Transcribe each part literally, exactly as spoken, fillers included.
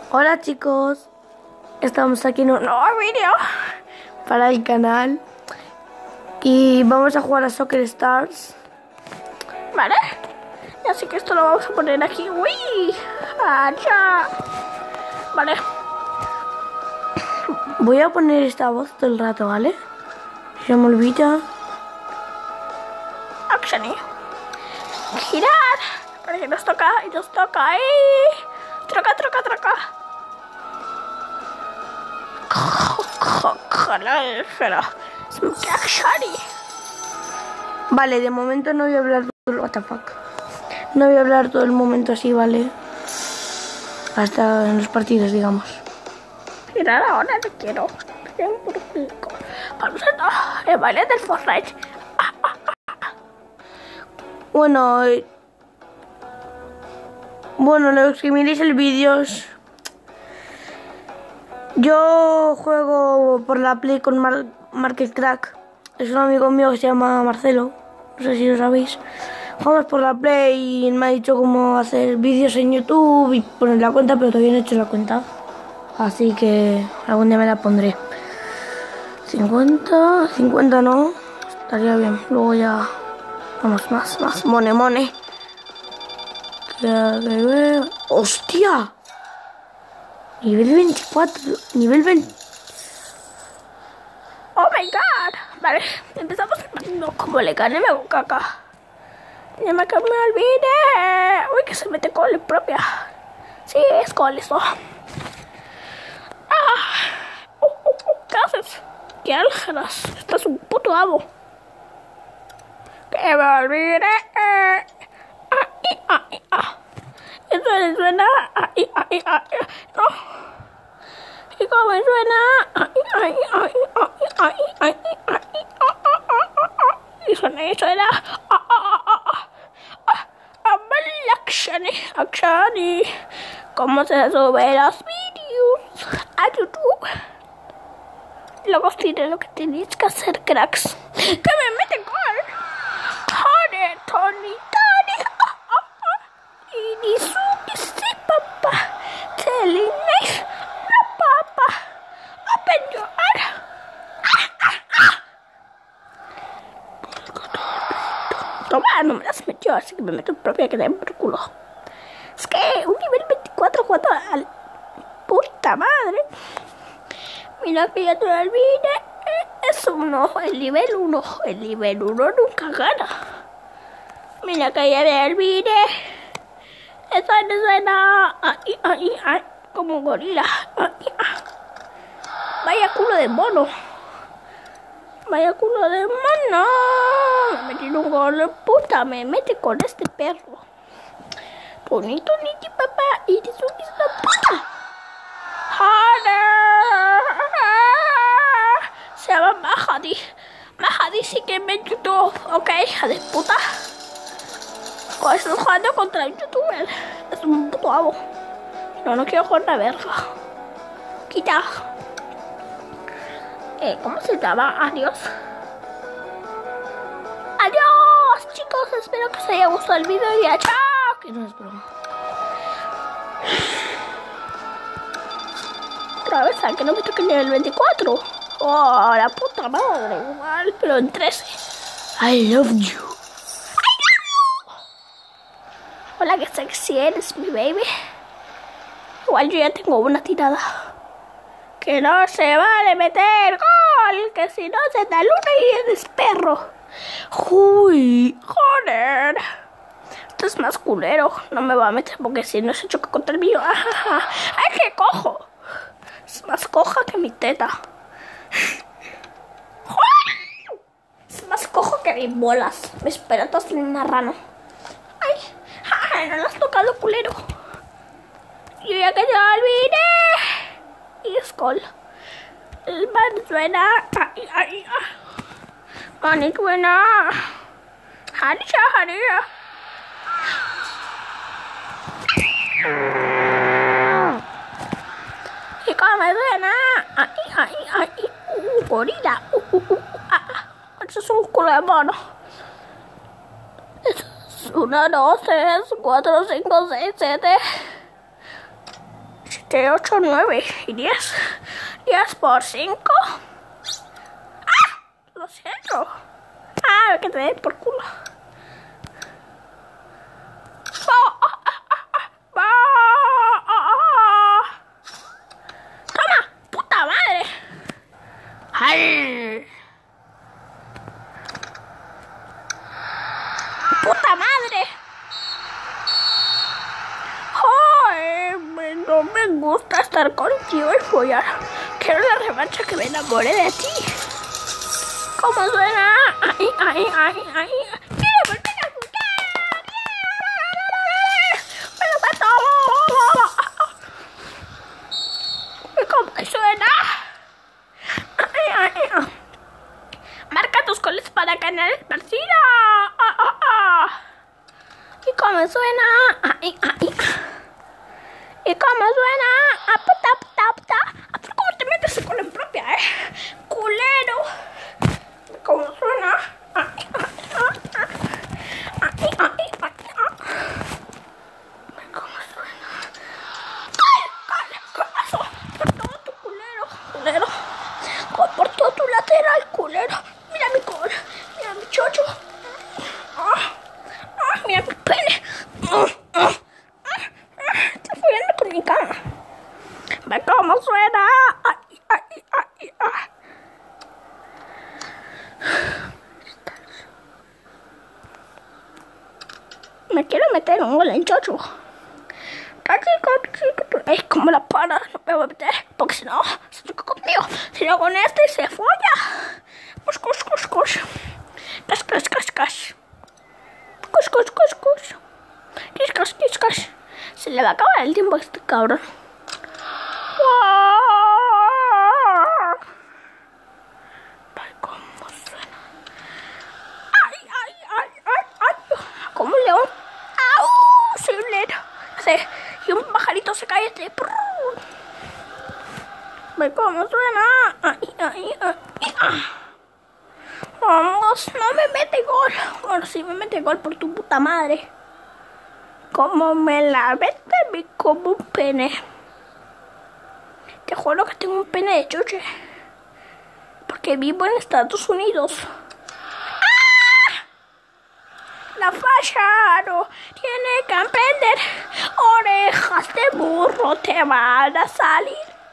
Hola chicos, estamos aquí en un nuevo vídeo para el canal y vamos a jugar a Soccer Stars, ¿vale? Así que esto lo vamos a poner aquí, uy, allá, vale. Voy a poner esta voz todo el rato, ¿vale? Se me olvida. Action, girar, porque nos toca y nos toca ahí. Troca, troca, troca. Vale, de momento no voy a hablar todo, what the fuck. No voy a hablar todo el momento así, ¿vale? Hasta en los partidos, digamos. Mirar ahora, no quiero. Vamos a el baile del Fortnite. Bueno, eh, bueno, los que miréis el vídeo, yo juego por la Play con Mar Market Crack. Es un amigo mío que se llama Marcelo, no sé si lo sabéis. Jugamos por la Play y me ha dicho cómo hacer vídeos en YouTube y poner la cuenta, pero todavía no he hecho la cuenta. Así que algún día me la pondré. cincuenta, cincuenta no, estaría bien. Luego ya, vamos, más, más, mone, mone. ¡Hostia! Nivel veinticuatro, nivel veinte. ¡Oh my god! Vale, empezamos el partido. Como le gané, me hago caca. Ya me, me olvidé. Uy, que se mete cole propia. Sí, es cole eso. Ah. Uh, uh, uh, ¿Qué haces? ¿Qué álgeras? Estás un puto amo. Que me olvidé. Ah, y, ah, y, ah. Eso le suena. Ah, y, ah, y, ah, y. No. Y como suena. Ah, y, ah, y, ah, y, ah, y, ah, y, ah, y, ah, y, ah, ah, ah, ah, ah. Y suena y suena. Ah, ah, ah, ah, ah. Ah, ah, action, action. ¿Cómo se sube los vídeos a YouTube? Luego tiene lo que tenéis que hacer, cracks. ¡Que me meten gol! ¡Joder, Tony, Tony! ¡Ah, ah, ah! ¡Y ni su, y sí, papá! ¡Telling me! ¡No, papá! ¡Open your eye! ¡Ah, ah, ah! Toma, no me las metió, así que me meto propia que den por culo. Es que un nivel veinticuatro jugando al... ¡Puta madre! Mira que ya te olvidé. Es uno, el nivel uno. El nivel uno nunca gana. Mira que ya me olvidé. Esa no suena. Ay, ay, ay, como un gorila. Ay, ay. Vaya culo de mono. Vaya culo de mono. Me metí un gol. Puta, me mete con este perro. Bonito, niti, papá. Y te subís la puta. ¡Joder! Se llama Mahadi. Mahadi sí que me YouTube. Ok, hija de puta. Pues estoy jugando contra un youtuber. Es un puto amo. No, no quiero jugar la verga. Quita. Eh, ¿cómo se llama? Adiós. Adiós, chicos. Espero que os haya gustado el video y ya, chao. Que no es broma. Otra vez, ¿a que no me toque el nivel veinticuatro? Oh, la puta madre, igual, pero en trece. I love you. I love you. Hola, que sexy eres, mi baby. Igual yo ya tengo una tirada. Que no se vale meter gol, que si no se da luna y eres perro. Uy, joder. Esto es más culero. No me va a meter porque si no se choca contra el mío. ¡Ay, qué cojo! Es más coja que mi teta. Es más cojo que mis bolas. Mis pelotas tienen una rana. Ay, ay, no lo has tocado, culero. Yo ya que te olvidé. Y es gol. El man suena. Ay, ay, ay. Man suena. Harisha, harisha. Y como me suena, ay, ay, ay, uh, gorila, uh, uh, uh, ah, ah. Eso es un culo de mono. Eso es una, dos, tres, cuatro, cinco, seis, siete. este, ocho, nueve y diez. diez por cinco. ¡Ah! Lo siento. Ah, que te dé por culo. Oh, oh, oh, oh, oh. Toma, puta madre. Ay. Puta madre. Ay, no me gusta estar contigo y follar. Quiero la revancha, que me enamore de ti. ¿Cómo suena? Ay, ay, ay, ay. ¡Quiero volver a jugar! ¡Pero de todo! ¿Cómo suena? Ay, ay, ay. Marca tus goles para ganar el partido. Ah, ah, ah. ¿Y cómo suena? Ay, ay. ¿Y cómo suena? Ah, puta, puta, puta. ¿Cómo te metes con la propia, eh? Culero. ¿Cómo suena? Ay, ay, ay, ay, ay, ay, ay. ¿Cómo suena? ¡Ay, ay, corazón! Por todo tu culero, culero. Por todo tu lateral, culero. Mira mi cola, mira mi chocho. Ah, ah, mira mi pene. Ah, ah, ah, ah. Estoy follando con mi cama. ¿Ve cómo suena? Ay, ay, ay, ay. Me quiero meter un gol en chocho. Es como la para, no me voy a meter, porque si no, se choca conmigo. Si no, con este se folla. Cush, cush, cush, cush. Cash, cash, cash, cash. Cush, cush, cush, cush. Kish, cash, kish, cash. Se le va a acabar el tiempo a este cabrón. Ay, cómo suena. Ay, ay, ay, ay, ay. Como un león. ¡Au! Soy un león. Hace... Y un pajarito se cae este. ¿Ve cómo suena? Ay, ay, ay, ay. Vamos, no me mete gol. Bueno, sí me mete gol por tu puta madre. Como me la mete, me como un pene. Te juro que tengo un pene de choche. Porque vivo en Estados Unidos. ¡Ah! La falla no tiene que aprender. Orejas de burro te van a salir.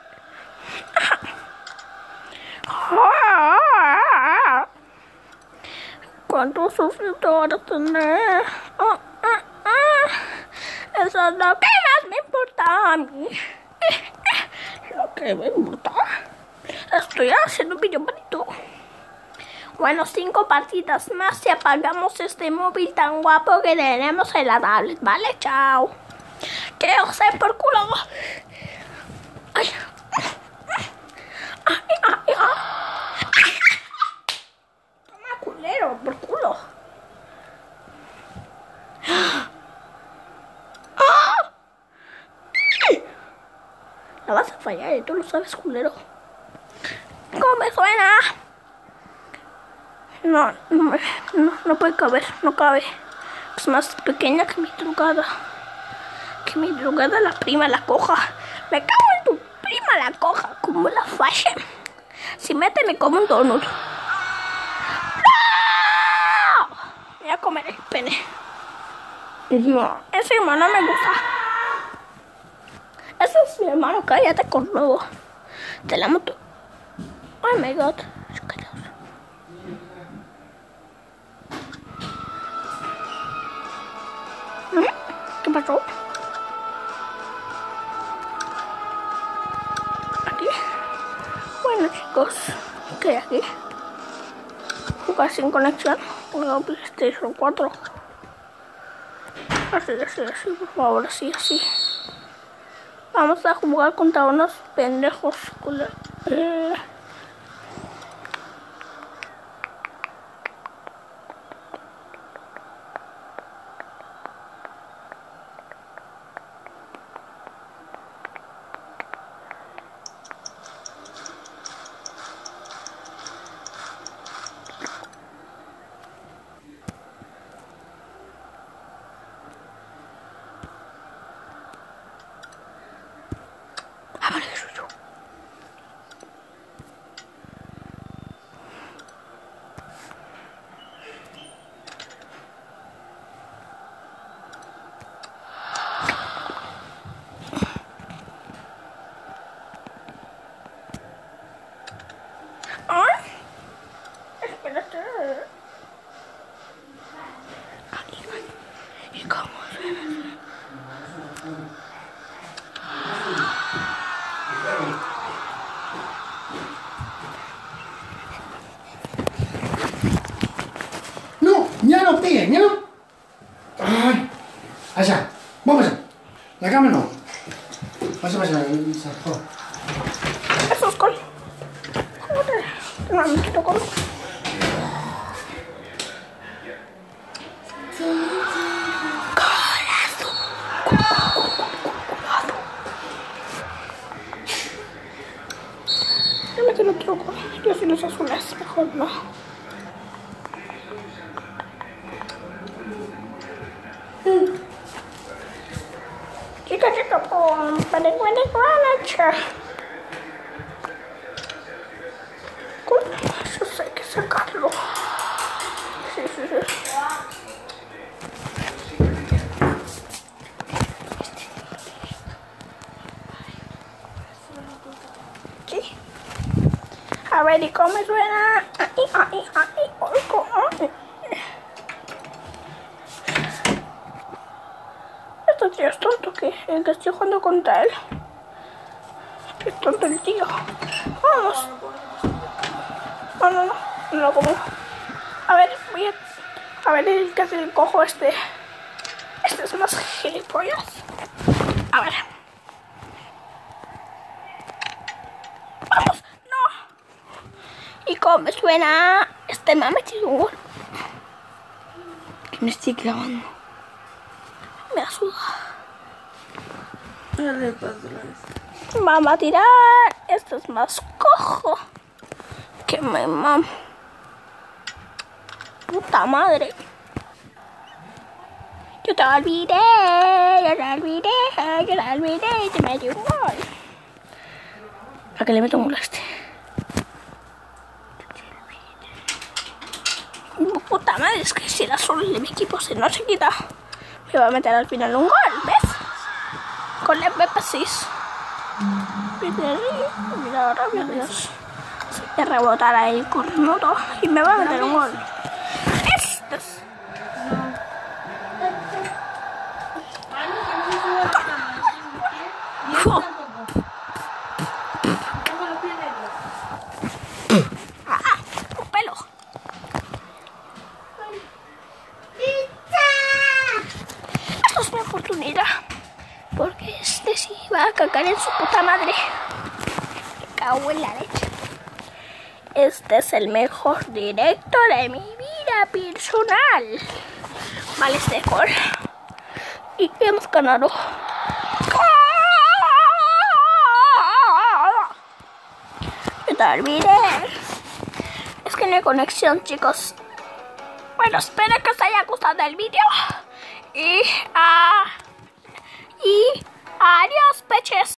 ¿Cuántos suscriptores tener? Oh, ah, ah. Eso es lo que más me importa a mí. Lo que me importa. Estoy haciendo un video bonito. Bueno, cinco partidas más y apagamos este móvil tan guapo que tenemos en la tablet. Vale, chao. Que os sé por culo. Ay. Ay, ay, ay. Toma, culero, por culo. La vas a fallar y tú lo sabes, culero. ¿Cómo me suena? No, no, no, no puede caber, no cabe. Es más pequeña que mi drogada. Que mi drogada, la prima, la coja. Me cago en tu prima, la coja, como la falle. Si mete, me como un donut. ¡No! Voy a comer el pene. Ese hermano me gusta. Ese es mi hermano, cállate con nuevo. Te la moto. Oh my god. ¿Qué pasó? Aquí. Bueno, chicos, ¿qué hay aquí? Jugar sin conexión. Juego PlayStation cuatro. Así, así, así, por favor, así, así. Vamos a jugar contra unos pendejos. Eh... Eso es col. Joder, no me quito col. Yo me quiero otro col. Yo soy los azules, mejor no. Chica, chica, pon, para el buen ecuanacha. Eso sí hay que sacarlo. Sí, sí, sí. Sí. A ver, ¿y cómo suena? Ay, ay, ay, oigo, ay. Este tío es tonto, que el que estoy jugando contra él. Es tonto el tío. Vamos. No, no, no. No lo como. A ver, voy a... A ver, el que hace el cojo este. Este es más gilipollas. A ver. Vamos. No. ¿Y cómo me suena? Este me ha metido un gol. Que me estoy clavando. Me asuda. Vamos a tirar. Esto es más cojo que mi mamá. Puta madre. Yo te olvidé. Yo te olvidé. Yo te olvidé. Y te metí un gol. ¿A qué le meto un gol a este? Puta madre. Es que si el azul de mi equipo se no se quita, me va a meter al final un gol. ¿Ves? Con el M P seis. Mira ahora, mi Dios. Voy a rebotar ahí cornudo y me va a meter un gol. Este es... ¡Oh! ¡Ah! ¡Un pelo! Esta es mi oportunidad. Porque este sí va a cagar en su puta madre. Me cago en la leche. Este es el mejor directo de mi vida personal. Vale, este gol. Y hemos ganado. Yo te olvidé. Es que no hay conexión, chicos. Bueno, espero que os haya gustado el vídeo. Y... Uh, y adiós, peches.